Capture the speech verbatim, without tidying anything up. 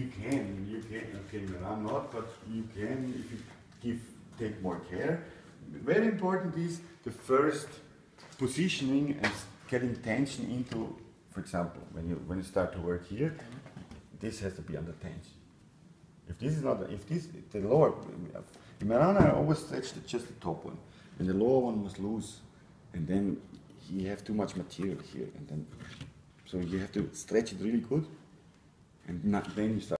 you can, you can, okay, well, I'm not, but you can if you give, take more care. Very important is the first positioning and getting tension into, for example, when you when you start to work here, this has to be under tension. If this is not, if this, the lower, in Miranda I always stretched just the top one, and the lower one was loose, and then you have too much material here, and then, so you have to stretch it really good, and not, then you start.